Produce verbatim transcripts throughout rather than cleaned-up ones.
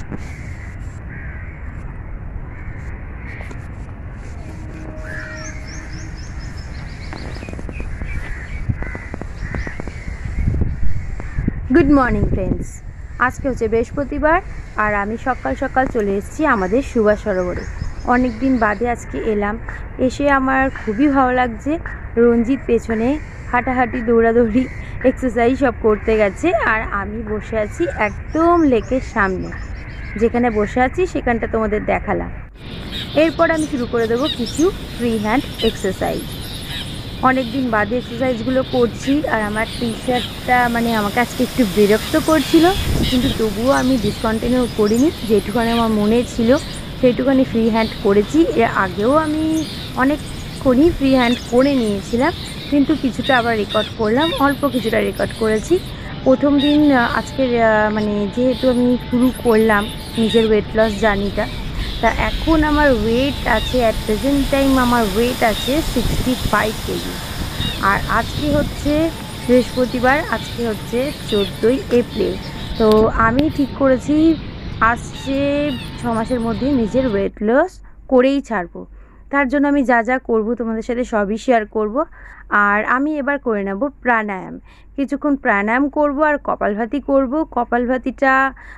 Good morning friends, আজকে হচ্ছে বৃহস্পতিবার আর আমি সকাল সকাল চলে এসেছি আমাদের সুভাষ সরোবরে। অনেক দিন বাদে আজকে এলাম, এসে আমার খুবই ভালো লাগছে। রঞ্জিত পেছনে হাঁটাহাঁটি দৌড়াদৌড়ি এক্সারসাইজ সব করতে গেছে আর আমি বসে আছি একদম লেকের সামনে। যেখানে বসে আছি সেখানটা তোমাদের দেখালাম। এরপর আমি শুরু করে দেবো কিছু ফ্রি হ্যান্ড এক্সারসাইজ। অনেক দিন বাদে এক্সারসাইজগুলো করছি আর আমার টি শার্টটা মানে আমাকে আজকে একটু বিরক্ত করছিল, কিন্তু তবুও আমি ডিসকন্টিনিউ করিনি। যেটুখানি আমার মনে ছিল সেইটুখানি ফ্রি হ্যান্ড করেছি। এর আগেও আমি অনেকক্ষণই ফ্রি হ্যান্ড করে নিয়েছিলাম, কিন্তু কিছুটা আবার রেকর্ড করলাম, অল্প কিছুটা রেকর্ড করেছি। প্রথম দিন আজকের মানে যেহেতু আমি শুরু করলাম নিজের ওয়েট লস জার্নিটা, তা এখন আমার ওয়েট আছে অ্যাট প্রেজেন্ট টাইম আমার ওয়েট আছে সিক্সটি ফাইভ কেজি। আর আজকে হচ্ছে বৃহস্পতিবার, আজকে হচ্ছে চোদ্দোই এপ্রিল। তো আমি ঠিক করেছি আসছে ছ মাসের মধ্যে নিজের ওয়েট লস করেই ছাড়বো। তার জন্য আমি যা যা করব তোমাদের সাথে সবই শেয়ার করব। আর আমি এবার করে নেব প্রাণায়াম, কিছুক্ষণ প্রাণায়াম করব আর কপালভাতি করব। কপালভাতিটা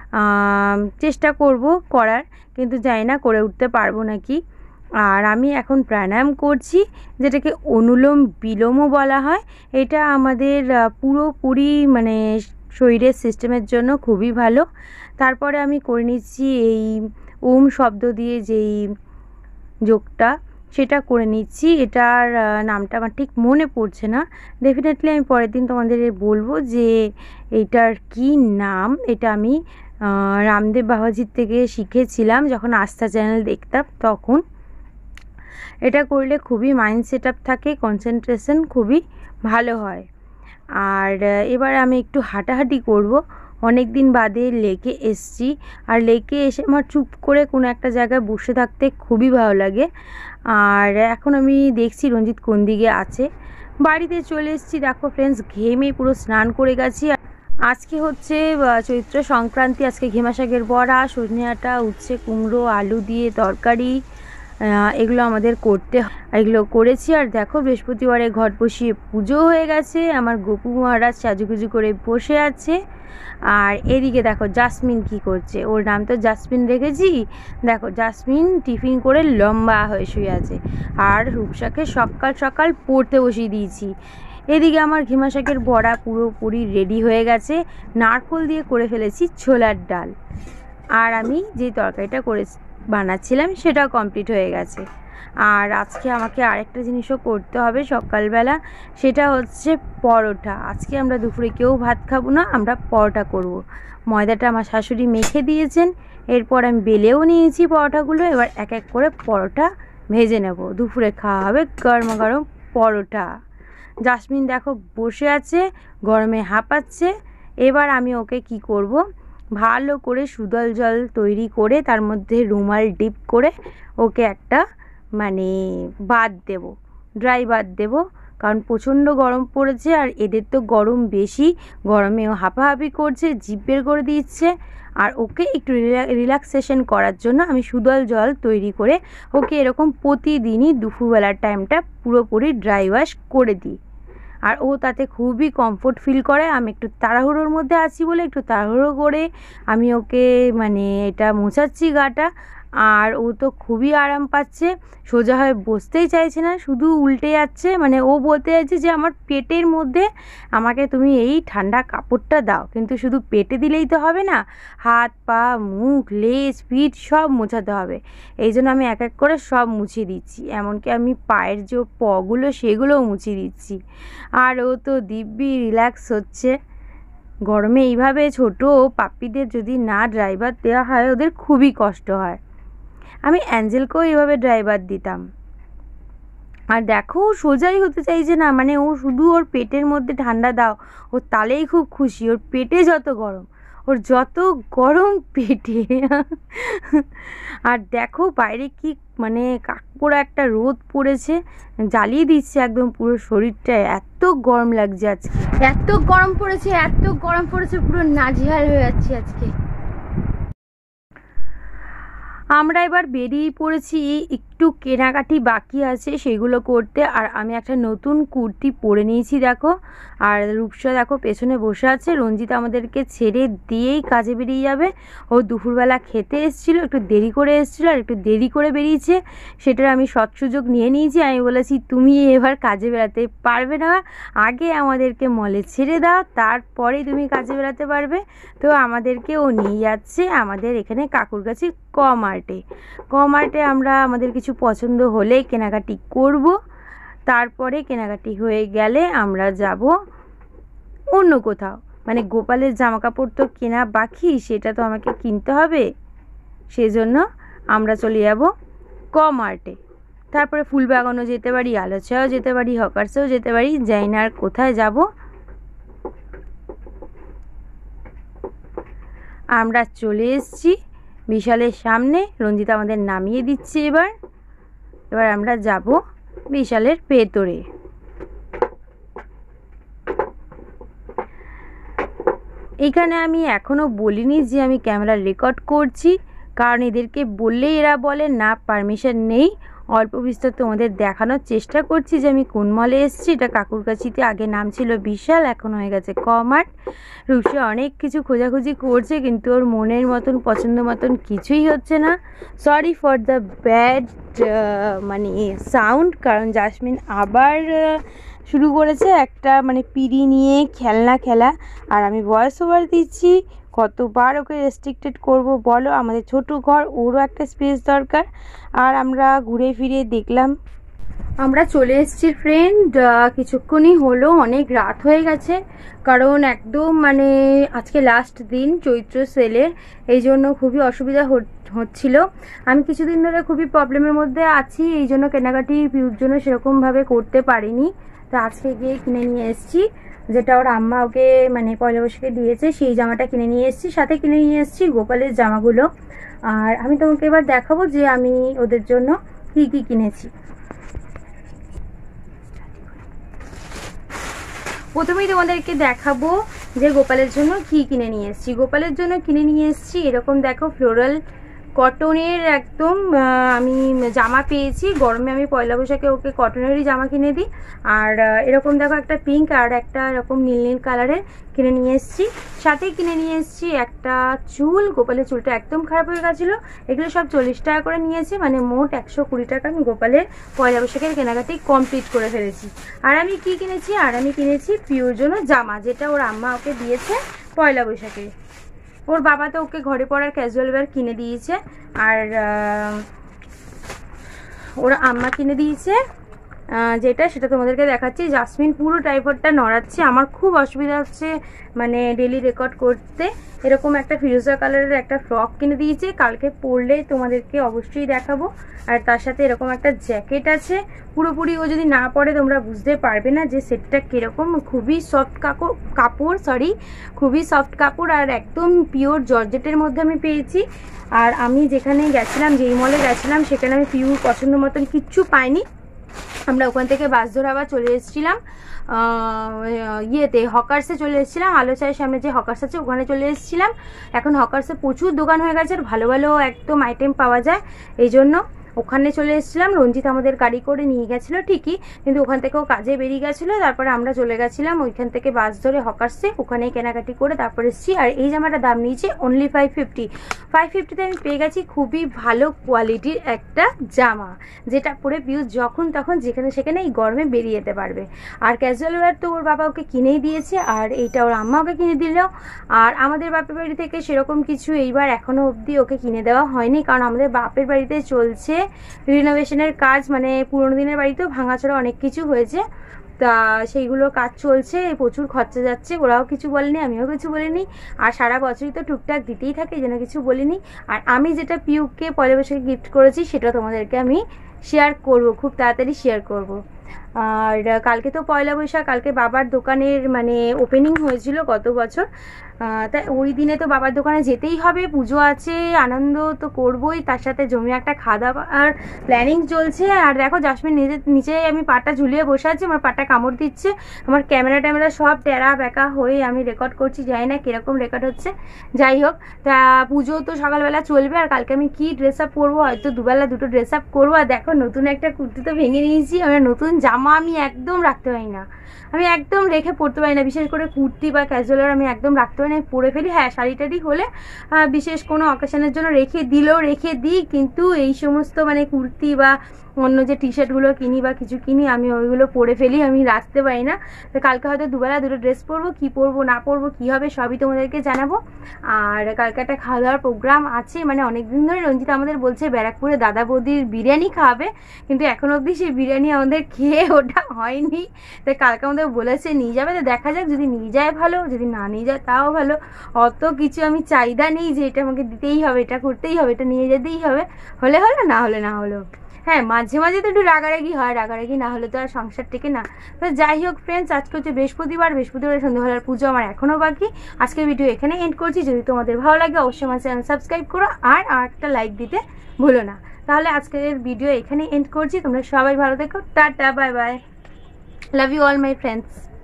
চেষ্টা করব করার, কিন্তু জানি না করে উঠতে পারবো নাকি। আর আমি এখন প্রাণায়াম করছি, যেটাকে অনুলোম বিলোমও বলা হয়। এটা আমাদের পুরোপুরি মানে শরীরের সিস্টেমের জন্য খুবই ভালো। তারপরে আমি করে নিচ্ছি এই ওম শব্দ দিয়ে যেই যোগটা, সেটা করে নিচ্ছি। এটার নামটা আমার ঠিক মনে পড়ছে না, ডেফিনেটলি আমি পরের দিন তোমাদের বলবো যে এইটার কি নাম। এটা আমি রামদেব বাবাজির থেকে শিখেছিলাম যখন আস্থা চ্যানেল দেখতাম তখন। এটা করলে খুবই মাইন্ড সেট আপ থাকে, কনসেন্ট্রেশন খুবই ভালো হয়। আর এবার আমি একটু হাঁটাহাঁটি করব। অনেক দিন বাদে লেকে এসছি, আর লেকে এসে আমার চুপ করে কোনো একটা জায়গায় বসে থাকতে খুবই ভালো লাগে। আর এখন আমি দেখছি রঞ্জিত কোন দিকে আছে। বাড়িতে চলে এসেছি, দেখো ফ্রেন্ডস ঘেমে পুরো স্নান করে গেছি। আজকে হচ্ছে চৈত্র সংক্রান্তি, আজকে ঘেমা শাকের বড়া, সজনে ডাঁটা, উচ্ছে কুমড়ো আলু দিয়ে তরকারি, এগুলো আমাদের করতে, এগুলো করেছি। আর দেখো বৃহস্পতিবারে ঘট বসিয়ে পুজো হয়ে গেছে, আমার গোপু মহারাজ সাজুগুজু করে বসে আছে। আর এদিকে দেখো জাসমিন কি করছে, ওর নাম তো জাসমিন রেখেছি। দেখো জাসমিন টিফিন করে লম্বা হয়ে শুয়ে আছে, আর রূপসাকে সকাল সকাল পড়তে বসিয়ে দিয়েছি। এদিকে আমার ঘেমা শাকের বড়া পুরোপুরি রেডি হয়ে গেছে, নারকোল দিয়ে করে ফেলেছি ছোলার ডাল। আর আমি যে তরকারিটা করে বানাচ্ছিলাম সেটাও কমপ্লিট হয়ে গেছে। আর আজকে আমাকে আরেকটা জিনিসও করতে হবে সকালবেলা, সেটা হচ্ছে পরোটা। আজকে আমরা দুপুরে কেউ ভাত খাবো না, আমরা পরোটা করব। ময়দাটা আমার শাশুড়ি মেখে দিয়েছেন, এরপর আমি বেলেও নিয়েছি পরোটাগুলো। এবার এক এক করে পরোটা ভেজে নেব, দুপুরে খাওয়া হবে গরম গরম পরোটা। জাসমিন দেখো বসে আছে, গরমে হাঁপাচ্ছে। এবার আমি ওকে কি করব, ভালো করে সুদল জল তৈরি করে তার মধ্যে রুমাল ডিপ করে ওকে একটা মানে বাদ দেব, ড্রাই বাদ দেব। কারণ প্রচণ্ড গরম পড়েছে আর এদের তো গরম বেশি, গরমেও হাঁপাহাঁপি করছে, জিভ বের করে দিচ্ছে। আর ওকে একটু রিল্যাক্সেশন করার জন্য আমি সুদল জল তৈরি করে ওকে এরকম প্রতিদিনই দুপুরবেলার টাইমটা পুরোপুরি ড্রাই ওয়াশ করে দিই। আর ও তাতে খুবই কমফোর্ট ফিল করে। আমি একটু তাড়াহুড়োর মধ্যে আছি বলে একটু তাড়াহুড়ো করে আমি ওকে মানে এটা মোছাচ্ছি গাটা। আর ও তো খুবই আরাম পাচ্ছে, সোজা হয়ে বসতেই চাইছে না, শুধু উল্টে যাচ্ছে। মানে ও বলতে চাইছে যে আমার পেটের মধ্যে আমাকে তুমি এই ঠান্ডা কাপড়টা দাও, কিন্তু শুধু পেটে দিলেই তো হবে না, হাত পা মুখ লেজ পিঠ সব মোছাতে হবে। এই জন্য আমি এক এক করে সব মুছিয়ে দিচ্ছি, এমনকি আমি পায়ের যে পগুলো সেগুলোও মুছিয়ে দিচ্ছি। আর ও তো দিব্যি রিল্যাক্স হচ্ছে। গরমে এইভাবে ছোট পাপ্পিদের যদি না ড্রাইভার দেওয়া হয় ওদের খুবই কষ্ট হয়। আমি অ্যাঞ্জেলকেও এইভাবে ড্রাইভার দিতাম। আর দেখো সোজাই হতে চাইছে না, মানে ও শুধু ওর পেটের মধ্যে ঠান্ডা দাও, ও তাহলেই খুব খুশি। ওর পেটে যত গরম, ওর যত গরম পেটে। আর দেখো বাইরে কি মানে কাকপোড়া একটা রোদ পড়েছে, জ্বালিয়ে দিচ্ছে একদম পুরো শরীরটা, এত গরম লাগছে আজকে, এত গরম পড়েছে, এত গরম পড়েছে পুরো নাজেহাল হয়ে যাচ্ছে আজকে। আমরা এবার বেরিয়ে পড়েছি, একটু কেনাকাটি বাকি আছে সেগুলো করতে। আর আমি একটা নতুন কুর্তি পরে নিয়েছি দেখো, আর রূপসা দেখো পেছনে বসে আছে। রঞ্জিত আমাদেরকে ছেড়ে দিয়েই কাজে বেরিয়ে যাবে। ও দুপুরবেলা খেতে এসেছিলো, একটু দেরি করে এসেছিলো আর একটু দেরি করে বেরিয়েছে, সেটার আমি সৎ সুযোগ নিয়ে নিয়েছি। আমি বলেছি তুমি এবার কাজে বেরাতে পারবে না, আগে আমাদেরকে মলে ছেড়ে দাও, তারপরে তুমি কাজে বেরাতে পারবে। তো আমাদেরকে ও নিয়ে যাচ্ছে আমাদের এখানে কাকুর কাছে কমার্টে। কমার্টে আমরা আমাদের কিছু পছন্দ হলে কেনাকাটি করব, তারপরে কেনাকাটি হয়ে গেলে আমরা যাব অন্য কোথাও। মানে গোপালের জামা কাপড় তো কেনা বাকি, সেটা তো আমাকে কিনতে হবে, সেজন্য আমরা চলে যাব কমার্টে। তারপরে ফুলবাগানও যেতে পারি, আলোচাও যেতে পারি, হকার্সেও যেতে পারি, জানি না আর কোথায় যাব। আমরা চলে এসেছি বিশালের সামনে। রঞ্জিত আমাদের নামিয়ে দিচ্ছে। এবার এবার আমরা যাব বিশালের ভেতরে। এখানে আমি এখনো বলিনি যে আমি ক্যামেরা রেকর্ড করছি, কারণ এদেরকে বললেই এরা বলে না পারমিশন নেই। অল্প বিস্তর তোমাদের দেখানোর চেষ্টা করছি যে আমি কোন মলে এসেছি। এটা কাকুর কাছিতে আগে নাম ছিল বিশাল, এখন হয়ে গেছে কমার্ট। রূপসা অনেক কিছু খোঁজাখুঁজি করছে, কিন্তু ওর মনের মতন পছন্দ মতন কিছুই হচ্ছে না। সরি ফর দ্য ব্যাড মানে সাউন্ড, কারণ জাসমিন আবার শুরু করেছে একটা মানে পিড়ি নিয়ে খেলনা খেলা, আর আমি ভয়েস ওভার দিচ্ছি। কতবার ওকে রেস্ট্রিক্টেড করব বলো, আমাদের ছোট ঘর, ওরও একটা স্পেস দরকার। আর আমরা ঘুরে ফিরে দেখলাম, আমরা চলে এসেছি ফ্রেন্ড, কিছুক্ষণই হলো, অনেক রাত হয়ে গেছে, কারণ একদম মানে আজকে লাস্ট দিন চৈত্র সেলের, এই জন্য খুবই অসুবিধা হচ্ছিল। আমি কিছুদিন ধরে খুবই প্রবলেমের মধ্যে আছি, এই জন্য কেনাকাটি পিউর জন্য সেরকমভাবে করতে পারিনি। তো আজকে গিয়ে কিনে নিয়ে এসেছি, যেটা ওর আম্মা ওকে মানে পয়লা বৈশাখে দিয়েছে, সেই জামাটা কিনে নিয়ে এসেছি। সাথে কিনে নিয়ে এসেছি গোপালের জামাগুলো। আর আমি তোমাকে এবার দেখাবো যে আমি ওদের জন্য কি কি কিনেছি। প্রথমেই তোমাদেরকে দেখাবো যে গোপালের জন্য কি কিনে নিয়ে এসেছি। গোপালের জন্য কিনে নিয়ে এসেছি এরকম দেখো ফ্লোরাল কটনের একদম আমি জামা পেয়েছি। গরমে আমি পয়লা বৈশাখে ওকে কটনেরই জামা কিনে দিই। আর এরকম দেখো একটা পিঙ্ক আর একটা এরকম নীল নীল কালারের কিনে নিয়ে এসেছি। সাথে কিনে নিয়ে এসেছি একটা চুল, গোপালের চুলটা একদম খারাপ হয়ে গেছিলো। এগুলো সব চল্লিশ টাকা করে নিয়েছি, মানে মোট একশো কুড়ি টাকা আমি গোপালের পয়লা বৈশাখের কেনাকাটি কমপ্লিট করে ফেলেছি। আর আমি কি কিনেছি, আর আমি কিনেছি পিউর জন্য জামা, যেটা ওর আম্মা ওকে দিয়েছে পয়লা বৈশাখে। ওর বাবা তো ওকে ঘরে পরার ক্যাজুয়াল ওয়্যার কিনে দিয়েছে, আর ওর আম্মা কিনে দিয়েছে যেটা, সেটা তোমাদেরকে দেখাচ্ছি। জাসমিন পুরো টাইপটা নড়াচ্ছে, আমার খুব অসুবিধা হচ্ছে মানে ডেলি রেকর্ড করতে। এরকম একটা ফিরোজা কালারের একটা ফ্রক কিনে দিয়েছে, কালকে পরলে তোমাদেরকে অবশ্যই দেখাবো। আর তার সাথে এরকম একটা জ্যাকেট আছে, পুরোপুরি ও যদি না পরে তোমরা বুঝতে পারবে না যে সেটটা কীরকম। খুবই সফট কাপড় কাপড় সরি খুবই সফট কাপড়, আর একদম পিওর জর্জেটের মধ্যে আমি পেয়েছি। আর আমি যেখানে গেছিলাম, যেই মলে গেছিলাম, সেখানে আমি পিওর পছন্দ মতন কিচ্ছু পাইনি। আমরা ওখান থেকে বাস ধরে আবার চলে এসেছিলাম ইয়েতে হকার্সে চলে এসেছিলাম, আলোচায়ের সামনে যে হকার্স আছে ওখানে চলে এসেছিলাম। এখন হকার্সে প্রচুর দোকান হয়ে গেছে, আর ভালো ভালো একদম আইটেম পাওয়া যায়, এই জন্য ওখানে চলে এসেছিলাম। রঞ্জিত আমাদের গাড়ি করে নিয়ে গেছিলো ঠিকই, কিন্তু ওখান থেকেও কাজে বেরিয়ে গেছিলো। তারপরে আমরা চলে গেছিলাম ওইখান থেকে বাস ধরে হকার্সে, ওখানেই কেনাকাটি করে তারপর এসেছি। আর এই জামাটার দাম নিয়েছে অনলি ফাইভ ফিফটি ফাইভ ফিফটিতে আমি পেয়ে গেছি খুবই ভালো কোয়ালিটির একটা জামা, যেটা পরে পিউ যখন তখন যেখানে সেখানে এই গরমে বেরিয়ে যেতে পারবে। আর ক্যাজুয়াল ওয়্যার তো ওর বাবা ওকে কিনেই দিয়েছে, আর এইটা ওর আম্মা ওকে কিনে দিল। আর আমাদের বাপের বাড়ি থেকে সেরকম কিছু এইবার এখনও অবধি ওকে কিনে দেওয়া হয়নি, কারণ আমাদের বাপের বাড়িতে চলছে রিনোভেশনের কাজ, মানে পুরোনো দিনের বাড়িতেও ভাঙাচোরা অনেক কিছু হয়েছে, তা সেইগুলো কাজ চলছে, প্রচুর খরচা যাচ্ছে। ওরাও কিছু বলেনি, আমিও কিছু বলিনি, আর সারা বছরই তো টুকটাক দিতেই থাকে, এই জন্য কিছু বলিনি। আর আমি যেটা পিউকে পয়লা বৈশাখে গিফট করেছি সেটা তোমাদেরকে আমি শেয়ার করব, খুব তাড়াতাড়ি শেয়ার করব। আর কালকে তো পয়লা বৈশাখ, কালকে বাবার দোকানের মানে ওপেনিং হয়েছিল গত বছর, তাই ওই দিনে তো বাবার দোকানে যেতেই হবে, পুজো আছে, আনন্দ তো করবোই, তার সাথে জমি একটা খাওয়া দাওয়ার প্ল্যানিং চলছে। আর দেখো জাসমিন নিজে নিচে আমি পাটা ঝুলিয়ে বসে আছি, আমার পাটা কামড় দিচ্ছে, আমার ক্যামেরা ট্যামেরা সব টেরা বেঁকা হয়ে আমি রেকর্ড করছি, জানি না কীরকম রেকর্ড হচ্ছে। যাই হোক, তা পুজো তো সকালবেলা চলবে, আর কালকে আমি কী ড্রেস আপ করবো, হয়তো দুবেলা দুটো ড্রেস আপ করবো। আর দেখো নতুন একটা কুর্তি তো ভেঙে নিয়েছি, আমার নতুন জামা আমি একদম রাখতে পারি না, আমি একদম রেখে পড়তে পারি না, বিশেষ করে কুর্তি বা ক্যাজুয়াল আমি একদম রাখতে পারি না, আমি পরে ফেলি। হ্যাঁ, শাড়ি টাড়ি হলে বিশেষ কোনো অকেশনের জন্য রেখে দিলেও রেখে দিই, কিন্তু এই সমস্ত মানে কুর্তি বা অন্য যে টি শার্টগুলো কিনি বা কিছু কিনি আমি ওইগুলো পরে ফেলি, আমি রাখতে পারি না। তো কালকে হয়তো দুবেলা দুটো ড্রেস পরবো, কী পরবো না পরবো কী হবে সবই তোমাদেরকে জানাবো। আর কালকে একটা খাওয়া দাওয়ার প্রোগ্রাম আছে, মানে অনেক দিন ধরে রঞ্জিতা আমাদের বলছে ব্যারাকপুরে দাদা বৌদির বিরিয়ানি খাওয়াবে, কিন্তু এখন অবধি সেই বিরিয়ানি আমাদের খেয়ে ওটা হয়নি। তাই কালকে আমাদের বলেছে নিয়ে যাবে, তো দেখা যাক, যদি নিয়ে যায় ভালো, যদি না নিয়ে যায় তাও ভালো। অত কিছু আমি চাহিদা নেই যে এটা আমাকে দিতেই হবে, এটা করতেই হবে, এটা নিয়ে যেতেই হবে, হলে হলো না হলে না হলো। হ্যাঁ, মাঝে মাঝে তো একটু রাগারাগি হয়, রাগারাগি না হলে তো আর সংসার টেকে না। তো যাই হোক ফ্রেন্ডস, আজকে হচ্ছে বৃহস্পতিবার, বৃহস্পতিবার সন্ধ্যাবেলার পুজো আমার এখনও বাকি। আজকের ভিডিও এখানে এন্ড করছি, যদি তোমাদের ভালো লাগে অবশ্যই আমার চ্যানেল সাবস্ক্রাইব করো, আর একটা লাইক দিতে ভুলো না। তাহলে আজকের ভিডিও এখানে এন্ড করছি, তোমরা সবাই ভালো থেকো, tata, bye bye, love you all my friends.